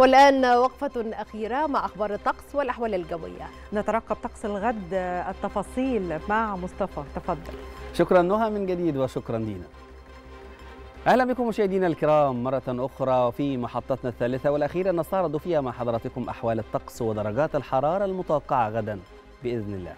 والآن وقفة أخيرة مع أخبار الطقس والأحوال الجوية. نترقب طقس الغد، التفاصيل مع مصطفى. تفضل. شكرا نهى من جديد وشكرا دينا. أهلا بكم مشاهدينا الكرام مرة أخرى في محطتنا الثالثة والأخيرة نستعرض فيها مع حضراتكم أحوال الطقس ودرجات الحرارة المتوقعة غدا بإذن الله.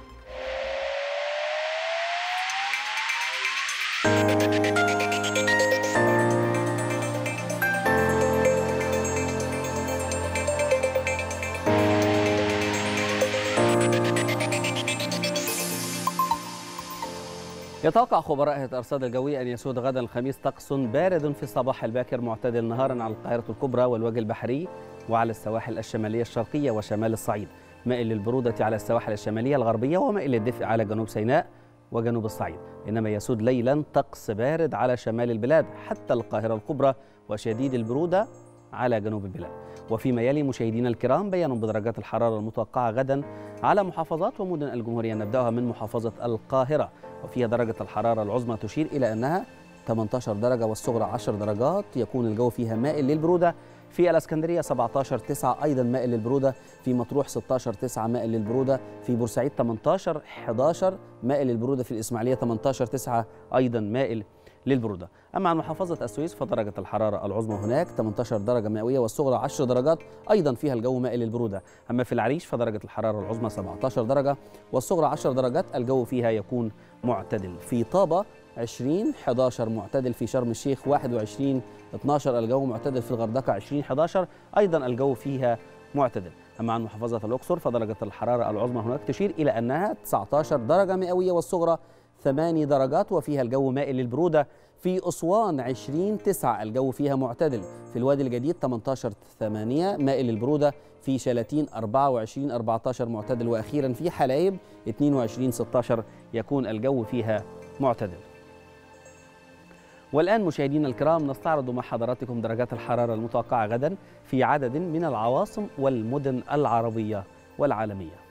يتوقع خبراء هيئة الأرصاد الجوية أن يسود غدا الخميس طقس بارد في الصباح الباكر معتدل نهارا على القاهرة الكبرى والوجه البحري وعلى السواحل الشمالية الشرقية وشمال الصعيد، مائل للبرودة على السواحل الشمالية الغربية ومائل للدفء على جنوب سيناء وجنوب الصعيد، إنما يسود ليلا طقس بارد على شمال البلاد حتى القاهرة الكبرى وشديد البرودة على جنوب البلاد. وفيما يلي مشاهدينا الكرام بيان بدرجات الحرارة المتوقعة غدا على محافظات ومدن الجمهورية. نبدأها من محافظة القاهرة وفيها درجة الحرارة العظمى تشير إلى أنها 18 درجة والصغرى 10 درجات، يكون الجو فيها مائل للبرودة. في الإسكندرية 17-9 أيضا مائل للبرودة، في مطروح 16-9 مائل للبرودة، في بورسعيد 18-11 مائل للبرودة، في الإسماعيلية 18-9 أيضا مائل للبرودة. أما عن محافظة السويس فدرجة الحرارة العظمى هناك 18 درجة مئوية والصغرى 10 درجات، أيضا فيها الجو مائل للبرودة. أما في العريش فدرجة الحرارة العظمى 17 درجة والصغرى 10 درجات، الجو فيها يكون معتدل. في طابة 20-11 معتدل، في شرم الشيخ 21-12 الجو معتدل، في الغردقة 20-11 أيضا الجو فيها معتدل. أما عن محافظة الأقصر فدرجة الحرارة العظمى هناك تشير إلى أنها 19 درجة مئوية والصغرى 8 درجات وفيها الجو مائل للبرودة. في أسوان 20-9 الجو فيها معتدل، في الوادي الجديد 18-8 مائل للبرودة، في شلاتين 24-14 معتدل، وأخيرا في حلايب 22-16 يكون الجو فيها معتدل. والآن مشاهدينا الكرام نستعرض مع حضراتكم درجات الحرارة المتوقعة غدا في عدد من العواصم والمدن العربية والعالمية.